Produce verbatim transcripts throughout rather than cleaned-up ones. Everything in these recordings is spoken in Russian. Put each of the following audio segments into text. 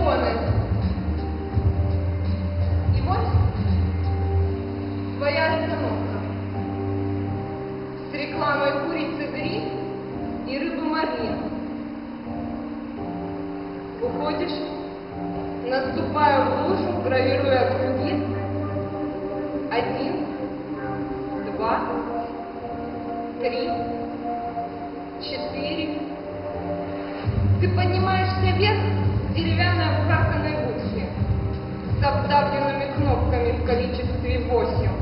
миллионы. И вот твоя остановка с рекламой курицы гриль и рыбы марлин. Уходишь, наступая в лужу, гравируя круги. Один, два, три, четыре. Ты поднимаешься вверх с деревянной обкаканной бухи с обдавленными кнопками в количестве восемь.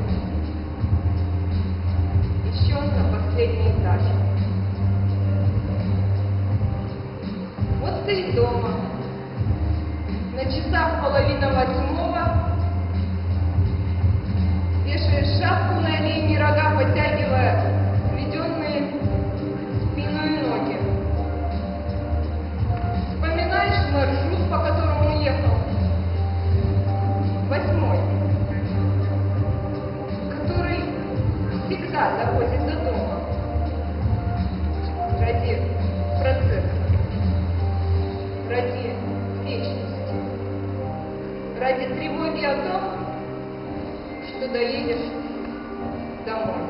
Еще на последний этаж. Вот ты и дома. На часах половина восьмого. Вешаешь шапку на оленьи рога, подтягивая сведенные спину и ноги. Вспоминаешь маршрут, по которому ехал. Восьмой. Который всегда доводит до дома. Ради процесса. Ради вечности. Ради тревоги о том, что доедешь домой.